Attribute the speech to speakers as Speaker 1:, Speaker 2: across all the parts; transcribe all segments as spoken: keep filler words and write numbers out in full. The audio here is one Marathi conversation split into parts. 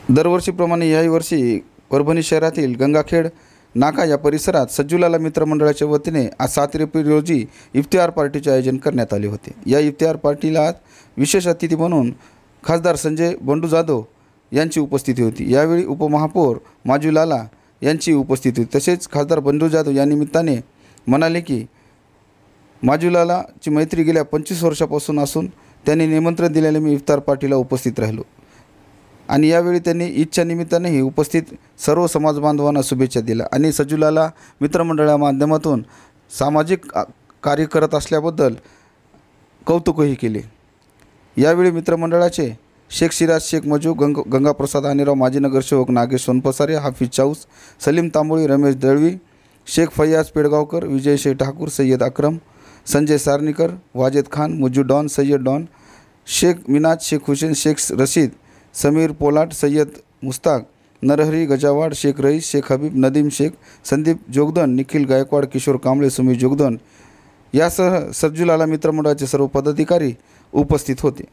Speaker 1: दरवर्षीप्रमाणे याही वर्षी परभणी शहरातील गंगाखेड नाका या परिसरात सज्जुलाला मित्रमंडळाच्या वतीने आज सात एप्रिल रोजी इफ्तिहार पार्टीचे आयोजन करण्यात आले होते। या इफ्तिहार पार्टीला विशेष अतिथी म्हणून खासदार संजय बंडू जाधव यांची उपस्थिती होती। यावेळी उपमहापौर माजूलाला यांची उपस्थिती होती। तसेच खासदार बंडू जाधव या निमित्ताने म्हणाले की माजूलालाची मैत्री गेल्या पंचवीस वर्षापासून असून त्यांनी निमंत्रण दिलेले मी इफ्तार पार्टीला उपस्थित राहिलो आणि यावेळी त्यांनी ईदच्या निमित्तानेही उपस्थित सर्व समाज बांधवांना शुभेच्छा दिल्या आणि सज्जुलाला मित्रमंडळा माध्यमातून सामाजिक कार्य करत असल्याबद्दल कौतुकही केले। यावेळी मित्रमंडळाचे शेख सिराज शेख मजू गंग गंगाप्रसाद अनिराव माजी नगरसेवक नागेश सोनपसारे हाफिज चाऊस सलीम तांबोळी रमेश दळवी शेख फैयाज पेडगावकर विजय शेख ठाकूर सय्यद अक्रम संजय सारनीकर वाजेद खान मुज्जू डॉन सय्यद डॉन शेख मिनाज शेख हुसेन शेख रशीद समीर पोलाट सय्यद मुस्ताक नरहरी गजावाड शेख रईस शेख हबीब नदीम शेख संदीप जोगदन निखिल गायकवाड किशोर कांबळे सुमित जोगदन यासह सज्जुलाला मित्रमंडळाचे सर्व पदाधिकारी उपस्थित होते।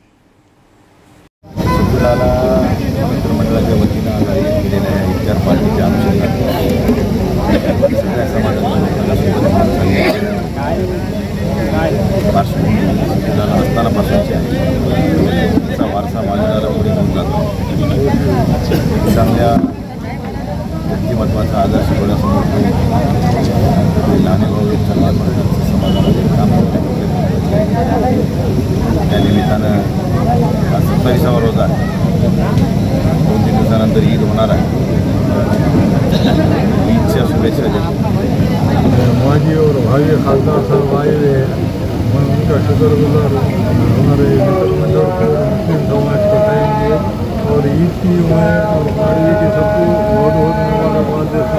Speaker 2: सज्जुलाला मित्रमंडळाच्या वतीनं आयोजित केलेल्या इफ्तार पार्टीच्या अनुषंगाने सगळ्या समाजाला सज्जुलाला असतानापासूनची आहे त्याचा वारसा माजूलाला पुढे घेऊन जातो। चांगल्या व्यक्तिमत्वाचा आदर्श डोळ्यासमोर ठेवून लहान भाऊ समाजामध्ये काम त्या निमित्तानं आज सत्तावीसावा रोजा दोन तीन दिवसानंतर ईद होणार आहे। ईदच्या शुभेच्छा देतो।
Speaker 3: माजी और भावी खासदार साहब आए हुए हैं, मैं उनका शुक्रगुजार हमारे मित्रमंडल को मुस्लिम समाज को कहेंगे और ईद की मैं और ईद की सबको बहुत बहुत मुबारकबाद देता